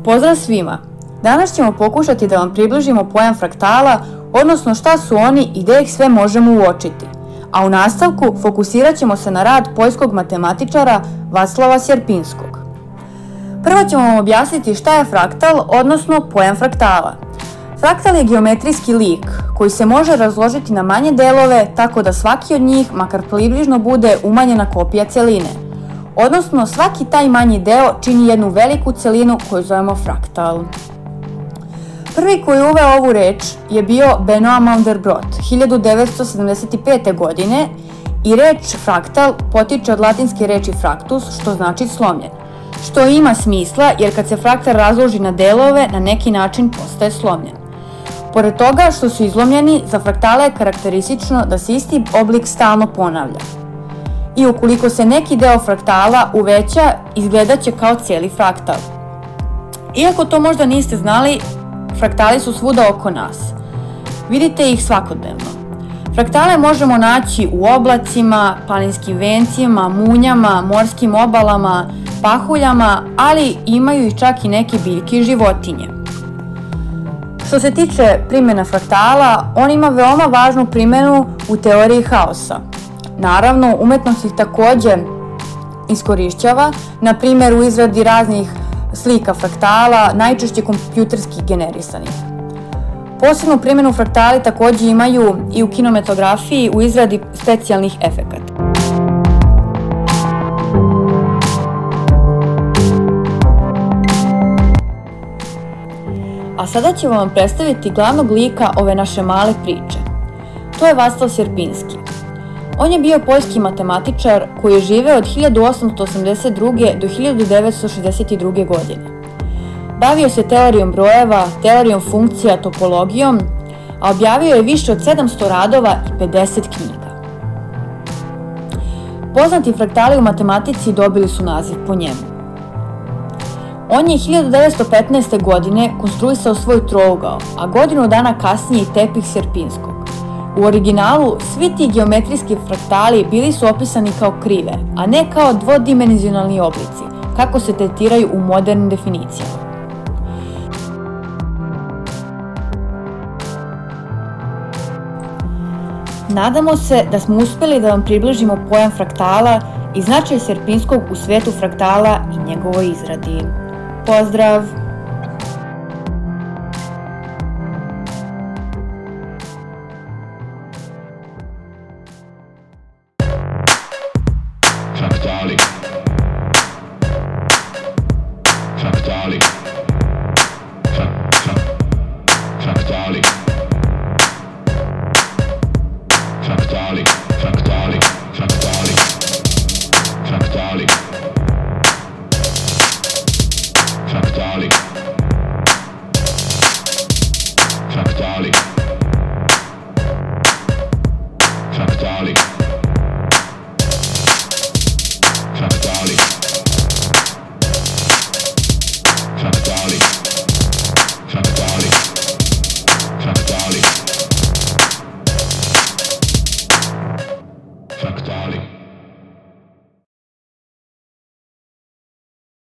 Pozdrav svima! Danas ćemo pokušati da vam približimo pojam fraktala, odnosno šta su oni i gde ih sve možemo uočiti. A u nastavku fokusirat ćemo se na rad poljskog matematičara Vaclava Sierpinskog. Prvo ćemo vam objasniti šta je fraktal, odnosno pojam fraktala. Fraktal je geometrijski lik koji se može razložiti na manje delove tako da svaki od njih makar približno bude umanjena kopija celine. Odnosno svaki taj manji deo čini jednu veliku celinu koju zovemo fraktal. Prvi koji je uveo ovu reč je bio Benoit Mandelbrot 1975. godine i reč fraktal potiče od latinske reči fractus, što znači slomljen, što ima smisla jer kad se fraktal razloži na delove, na neki način postaje slomljen. Pored toga što su izlomljeni, za fraktale je karakteristično da se isti oblik stalno ponavlja. I ukoliko se neki deo fraktala uveća, izgledat će kao cijeli fraktal. Iako to možda niste znali, fraktali su svuda oko nas. Vidite ih svakodnevno. Fraktale možemo naći u oblacima, planinskim vencima, munjama, morskim obalama, pahuljama, ali imaju ih čak i neke biljke i životinje. Što se tiče primjena fraktala, on ima veoma važnu primjenu u teoriji haosa. Naravno, umetnost ih takođe iskorišćava, na primjer u izradi raznih slika fraktala, najčešće kompjuterski generisanih. Posebnu primjenu fraktali takođe imaju i u kinematografiji u izradi specijalnih efekata. A sada ćemo vam predstaviti glavnog lika ove naše male priče. To je Vaclav Sierpinski. On je bio poljski matematičar koji je živeo od 1882. do 1962. godine. Bavio se teorijom brojeva, teorijom funkcija, topologijom, a objavio je više od 700 radova i 50 knjiga. Poznati fraktali u matematici dobili su naziv po njemu. On je 1915. godine konstruisao svoj trougao, a godinu dana kasnije i tepih Sierpinskog. U originalu svi ti geometrijski fraktali bili su opisani kao krive, a ne kao dvodimenzionalni oblici, kako se tretiraju u modernim definicijama. Nadamo se da smo uspeli da vam približimo pojam fraktala i značaj Sierpinskog u svetu fraktala i njegovoj izradi. Pozdrav!